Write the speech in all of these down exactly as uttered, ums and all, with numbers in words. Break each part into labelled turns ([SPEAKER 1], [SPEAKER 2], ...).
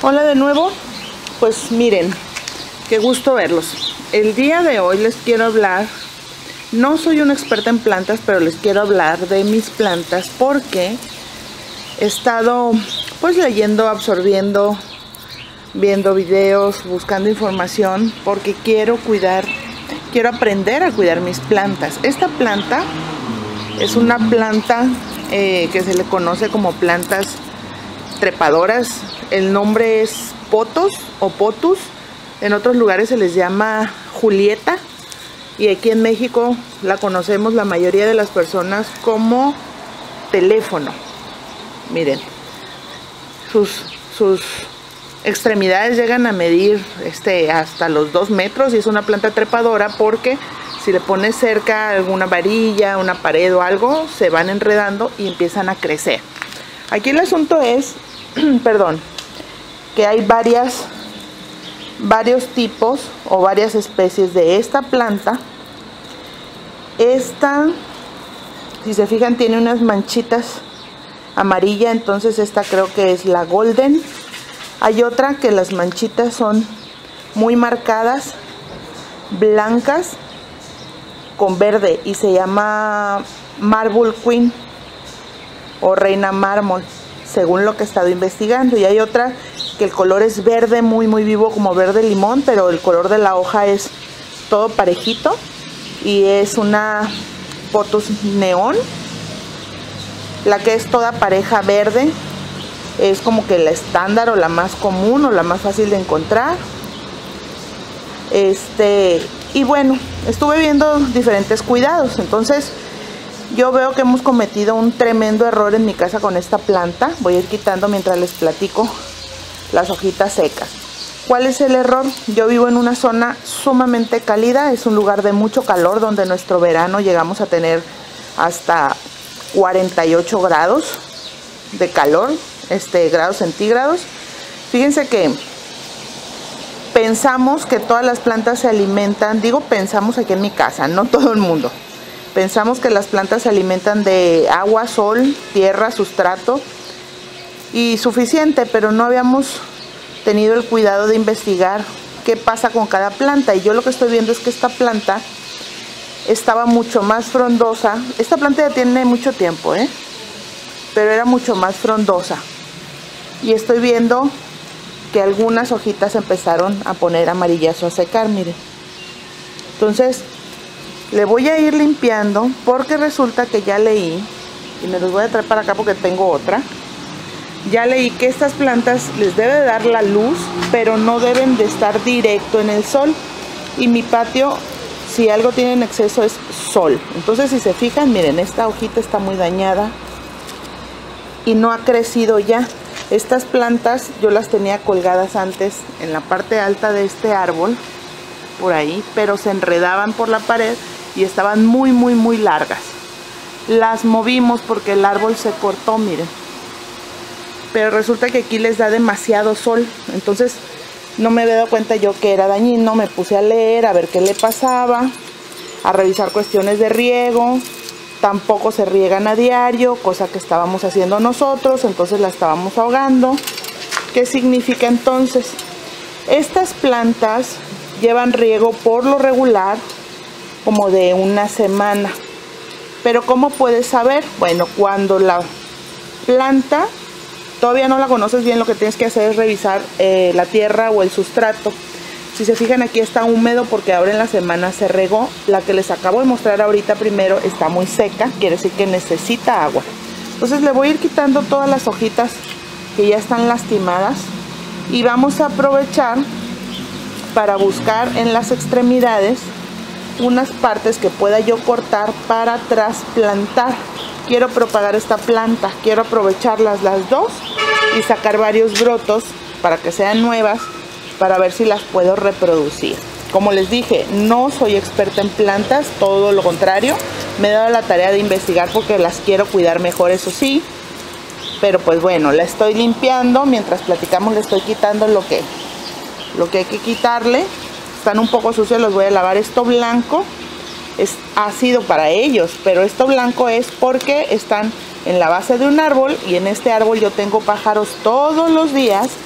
[SPEAKER 1] Hola de nuevo, pues miren, qué gusto verlos. El día de hoy les quiero hablar, no soy una experta en plantas, pero les quiero hablar de mis plantas porque he estado pues leyendo, absorbiendo, viendo videos, buscando información porque quiero cuidar, quiero aprender a cuidar mis plantas. Esta planta es una planta eh, que se le conoce como plantas trepadoras. El nombre es potos o potus. En otros lugares se les llama Julieta. Y aquí en México la conocemos la mayoría de las personas como teléfono. Miren, sus, sus extremidades llegan a medir este, hasta los dos metros y es una planta trepadora porque si le pones cerca alguna varilla, una pared o algo, se van enredando y empiezan a crecer. Aquí el asunto es, perdón, que hay varias, varios tipos o varias especies de esta planta. Esta, si se fijan, tiene unas manchitas amarillas, entonces esta creo que es la golden. Hay otra que las manchitas son muy marcadas, blancas con verde y se llama Marble Queen o Reina Mármol, según lo que he estado investigando. Y hay otra que el color es verde, muy muy vivo, como verde limón, pero el color de la hoja es todo parejito y es una potus neón. La que es toda pareja verde es como que la estándar o la más común o la más fácil de encontrar. Este, y bueno, estuve viendo diferentes cuidados, entonces yo veo que hemos cometido un tremendo error en mi casa con esta planta. Voy a ir quitando mientras les platico las hojitas secas. ¿Cuál es el error? Yo vivo en una zona sumamente cálida, es un lugar de mucho calor donde en nuestro verano llegamos a tener hasta cuarenta y ocho grados de calor, este, grados centígrados. Fíjense que pensamos que todas las plantas se alimentan, digo pensamos aquí en mi casa, no todo el mundo. Pensamos que las plantas se alimentan de agua, sol, tierra, sustrato y suficiente, pero no habíamos tenido el cuidado de investigar qué pasa con cada planta. Y yo lo que estoy viendo es que esta planta estaba mucho más frondosa. Esta planta ya tiene mucho tiempo, ¿eh? Pero era mucho más frondosa. Y estoy viendo que algunas hojitas empezaron a poner amarillas o a secar, miren. Entonces le voy a ir limpiando porque resulta que ya leí, y me los voy a traer para acá porque tengo otra. Ya leí que estas plantas les debe dar la luz, pero no deben de estar directo en el sol. Y mi patio, si algo tiene en exceso, es sol. Entonces, si se fijan, miren, esta hojita está muy dañada y no ha crecido ya. Estas plantas yo las tenía colgadas antes en la parte alta de este árbol, por ahí, pero se enredaban por la pared y estaban muy, muy, muy largas. Las movimos porque el árbol se cortó, miren. Pero resulta que aquí les da demasiado sol, entonces no me había dado cuenta yo que era dañino. Me puse a leer, a ver qué le pasaba, a revisar cuestiones de riego. Tampoco se riegan a diario, cosa que estábamos haciendo nosotros, entonces la estábamos ahogando. ¿Qué significa entonces? Estas plantas llevan riego por lo regular como de una semana. Pero ¿cómo puedes saber? Bueno, cuando la planta todavía no la conoces bien, lo que tienes que hacer es revisar eh, la tierra o el sustrato. Si se fijan, aquí está húmedo porque ahora en la semana se regó. La que les acabo de mostrar ahorita primero está muy seca, quiere decir que necesita agua. Entonces le voy a ir quitando todas las hojitas que ya están lastimadas y vamos a aprovechar para buscar en las extremidades unas partes que pueda yo cortar para trasplantar. Quiero propagar esta planta, quiero aprovecharlas las dos y sacar varios brotos para que sean nuevas, para ver si las puedo reproducir. Como les dije, no soy experta en plantas, todo lo contrario. Me he dado la tarea de investigar porque las quiero cuidar mejor, eso sí. Pero pues bueno, la estoy limpiando. Mientras platicamos le estoy quitando lo que, lo que hay que quitarle. Están un poco sucios, los voy a lavar. Esto blanco es ácido para ellos, pero esto blanco es porque están en la base de un árbol y en este árbol yo tengo pájaros todos los días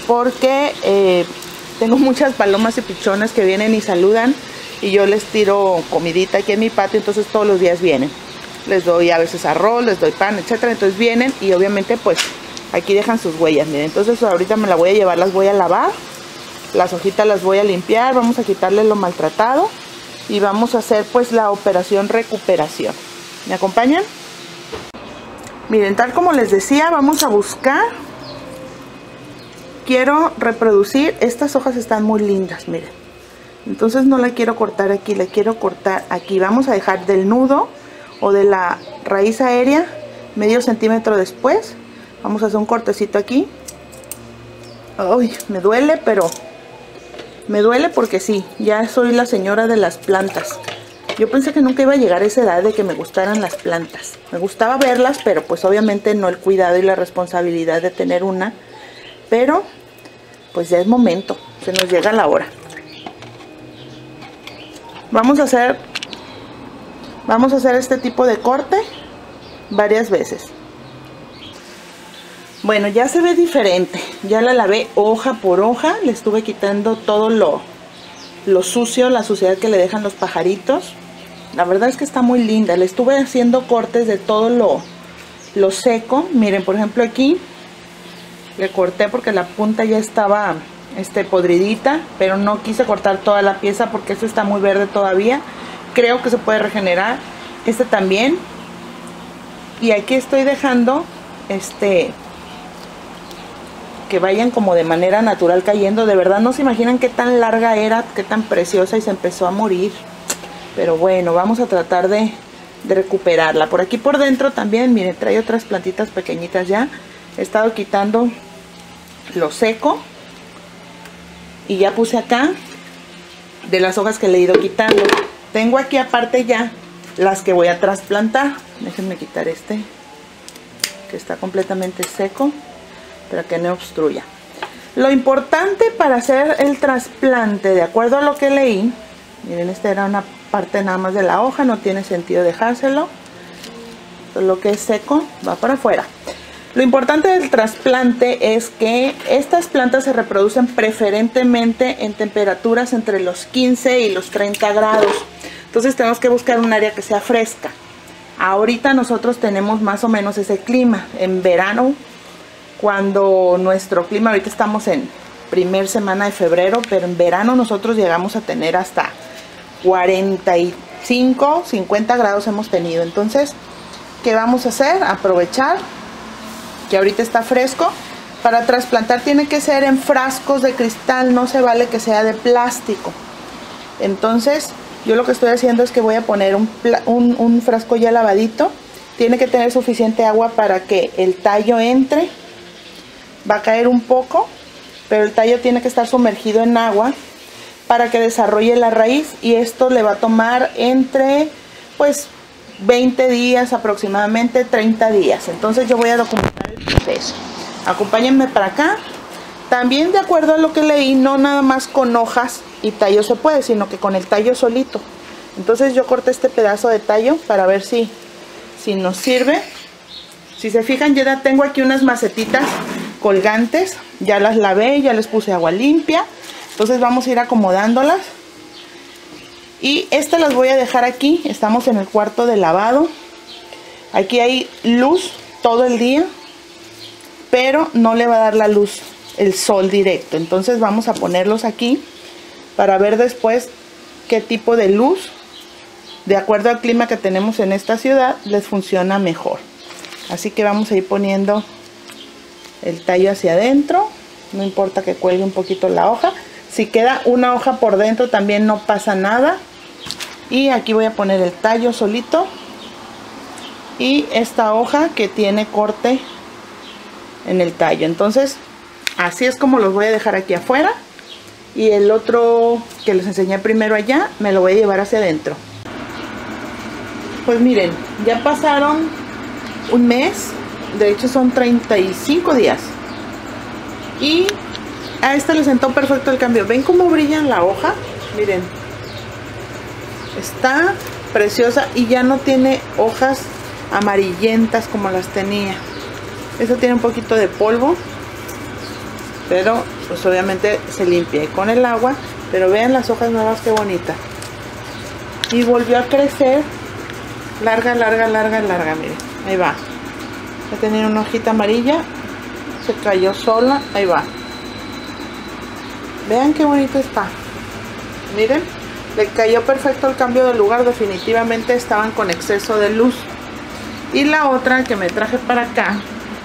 [SPEAKER 1] porque eh, tengo muchas palomas y pichones que vienen y saludan y yo les tiro comidita aquí en mi patio, entonces todos los días vienen. Les doy a veces arroz, les doy pan, etcétera. Entonces vienen y obviamente pues aquí dejan sus huellas, miren. Entonces ahorita me la voy a llevar, las voy a lavar, las hojitas las voy a limpiar, vamos a quitarle lo maltratado y vamos a hacer pues la operación recuperación. ¿Me acompañan? Miren, tal como les decía, vamos a buscar. Quiero reproducir, estas hojas están muy lindas, miren. Entonces no la quiero cortar aquí, la quiero cortar aquí. Vamos a dejar del nudo o de la raíz aérea medio centímetro después. Vamos a hacer un cortecito aquí. Ay, me duele, pero me duele porque sí, ya soy la señora de las plantas. Yo pensé que nunca iba a llegar a esa edad de que me gustaran las plantas. Me gustaba verlas, pero pues obviamente no el cuidado y la responsabilidad de tener una. Pero pues ya es momento, se nos llega la hora. Vamos a hacer vamos a hacer este tipo de corte varias veces. Bueno, ya se ve diferente. Ya la lavé hoja por hoja, le estuve quitando todo lo lo sucio, la suciedad que le dejan los pajaritos. La verdad es que está muy linda. Le estuve haciendo cortes de todo lo lo seco. Miren, por ejemplo, aquí le corté porque la punta ya estaba este, podridita, pero no quise cortar toda la pieza porque esto está muy verde todavía. Creo que se puede regenerar. Este también. Y aquí estoy dejando este que vayan como de manera natural cayendo. De verdad no se imaginan qué tan larga era, qué tan preciosa, y se empezó a morir. Pero bueno, vamos a tratar de, de recuperarla. Por aquí por dentro también, miren, trae otras plantitas pequeñitas ya. He estado quitando lo seco y ya puse acá de las hojas que le he ido quitando. Tengo aquí aparte ya las que voy a trasplantar. Déjenme quitar este que está completamente seco para que no obstruya. Lo importante para hacer el trasplante, de acuerdo a lo que leí, miren, esta era una parte nada más de la hoja, no tiene sentido dejárselo. Todo lo que es seco va para afuera. Lo importante del trasplante es que estas plantas se reproducen preferentemente en temperaturas entre los quince y los treinta grados. Entonces tenemos que buscar un área que sea fresca. Ahorita nosotros tenemos más o menos ese clima. En verano, cuando nuestro clima, ahorita estamos en primer semana de febrero, pero en verano nosotros llegamos a tener hasta cuarenta y cinco, cincuenta grados hemos tenido. Entonces, ¿qué vamos a hacer? Aprovechar que ahorita está fresco. Para trasplantar tiene que ser en frascos de cristal, no se vale que sea de plástico. Entonces yo lo que estoy haciendo es que voy a poner un, un, un frasco ya lavadito. Tiene que tener suficiente agua para que el tallo entre. Va a caer un poco, pero el tallo tiene que estar sumergido en agua para que desarrolle la raíz, y esto le va a tomar entre pues veinte días aproximadamente, treinta días. Entonces yo voy a documentar el proceso. Acompáñenme para acá. También, de acuerdo a lo que leí, no nada más con hojas y tallo se puede, sino que con el tallo solito. Entonces yo corté este pedazo de tallo para ver si, si nos sirve. Si se fijan, ya tengo aquí unas macetitas colgantes. Ya las lavé, ya les puse agua limpia. Entonces vamos a ir acomodándolas. Y estas las voy a dejar aquí. Estamos en el cuarto de lavado. Aquí hay luz todo el día, pero no le va a dar la luz el sol directo. Entonces vamos a ponerlos aquí para ver después qué tipo de luz, de acuerdo al clima que tenemos en esta ciudad, les funciona mejor. Así que vamos a ir poniendo el tallo hacia adentro. No importa que cuelgue un poquito la hoja. Si queda una hoja por dentro también no pasa nada. Y aquí voy a poner el tallo solito. Y esta hoja que tiene corte en el tallo. Entonces así es como los voy a dejar aquí afuera. Y el otro que les enseñé primero allá, me lo voy a llevar hacia adentro. Pues miren, ya pasaron un mes. De hecho son treinta y cinco días. Y a esta le sentó perfecto el cambio. ¿Ven cómo brilla la hoja? Miren. Está preciosa y ya no tiene hojas amarillentas como las tenía. Esta tiene un poquito de polvo. pero pues obviamente se limpia con el agua. Pero vean las hojas nuevas, qué bonitas. Y volvió a crecer. Larga, larga, larga, larga, miren. Ahí va. Ya tenía una hojita amarilla. Se cayó sola. Ahí va. Vean qué bonito está. Miren. Le cayó perfecto el cambio de lugar. Definitivamente estaban con exceso de luz. Y la otra que me traje para acá.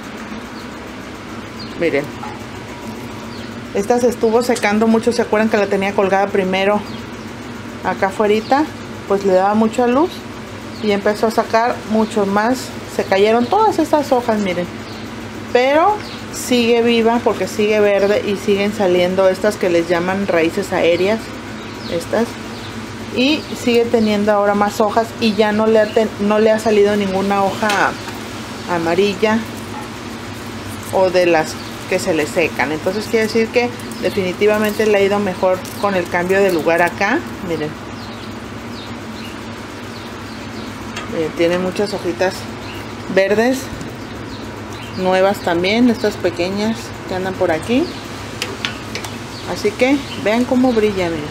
[SPEAKER 1] Miren. Esta se estuvo secando mucho. ¿Se acuerdan que la tenía colgada primero acá afuera? Pues le daba mucha luz y empezó a sacar mucho más. Se cayeron todas estas hojas, miren. Pero sigue viva porque sigue verde y siguen saliendo estas que les llaman raíces aéreas. Estas. Y sigue teniendo ahora más hojas y ya no le ha, ten, no le ha salido ninguna hoja amarilla o de las que se le secan. Entonces quiere decir que definitivamente le ha ido mejor con el cambio de lugar acá. Miren, miren, tiene muchas hojitas verdes nuevas también, estas pequeñas que andan por aquí. Así que vean cómo brilla, miren.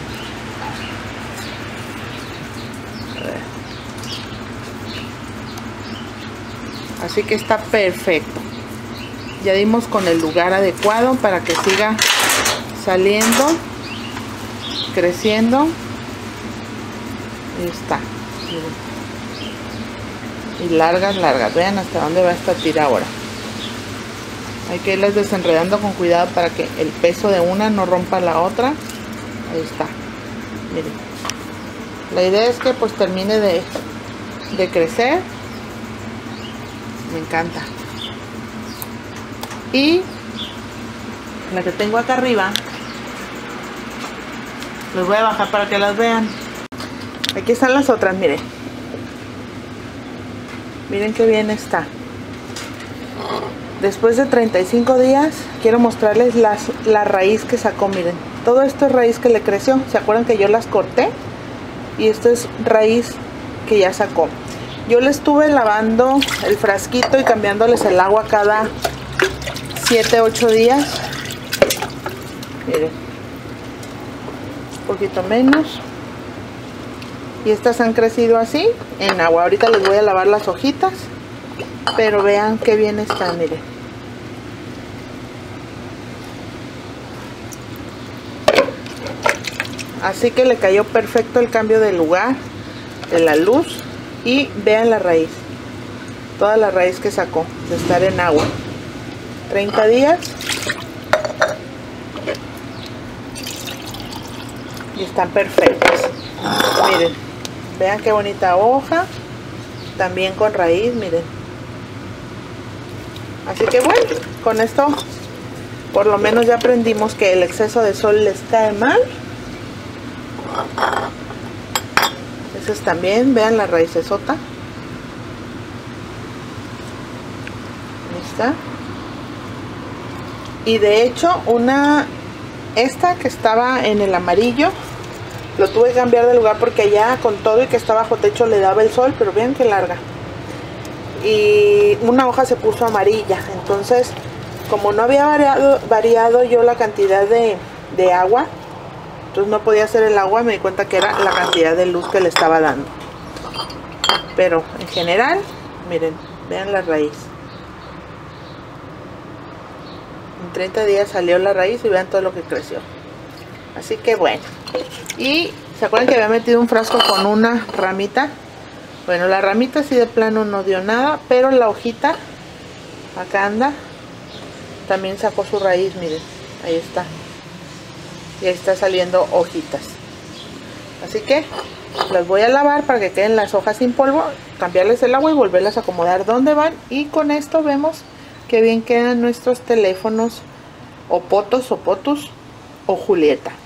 [SPEAKER 1] A ver. Así que está perfecto. Ya dimos con el lugar adecuado para que siga saliendo, creciendo. Ahí está. Y largas, largas. Vean hasta dónde va esta tira ahora. Hay que irlas desenredando con cuidado para que el peso de una no rompa la otra. Ahí está. Miren. La idea es que pues termine de, de crecer. Me encanta. Y la que tengo acá arriba, les voy a bajar para que las vean. Aquí están las otras, miren. Miren qué bien está. Después de treinta y cinco días, quiero mostrarles las, la raíz que sacó, miren. Todo esto es raíz que le creció. ¿Se acuerdan que yo las corté? Y esto es raíz que ya sacó. Yo le estuve lavando el frasquito y cambiándoles el agua cada siete, ocho días. Miren, un poquito menos. Y estas han crecido así en agua. Ahorita les voy a lavar las hojitas, pero vean qué bien están, miren. Así que le cayó perfecto el cambio de lugar, de la luz. Y vean la raíz, toda la raíz que sacó de estar en agua. treinta días y están perfectas. Miren, vean qué bonita hoja, también con raíz, miren. Así que bueno, con esto por lo menos ya aprendimos que el exceso de sol les cae mal. Esas también, vean la raízesota. Ahí está. Y de hecho una, esta que estaba en el amarillo, lo tuve que cambiar de lugar porque allá con todo y que está bajo techo le daba el sol, pero vean qué larga. Y una hoja se puso amarilla, entonces como no había variado, variado yo la cantidad de, de agua, entonces no podía hacer el agua, me di cuenta que era la cantidad de luz que le estaba dando. Pero en general, miren, vean la raíz. En treinta días salió la raíz y vean todo lo que creció. Así que bueno. Y ¿se acuerdan que había metido un frasco con una ramita? Bueno, la ramita sí de plano no dio nada, pero la hojita, acá anda, también sacó su raíz, miren, ahí está. Y ahí está saliendo hojitas. Así que las voy a lavar para que queden las hojas sin polvo, cambiarles el agua y volverlas a acomodar donde van. Y con esto vemos que bien quedan nuestros teléfonos o potos o potus o Julieta.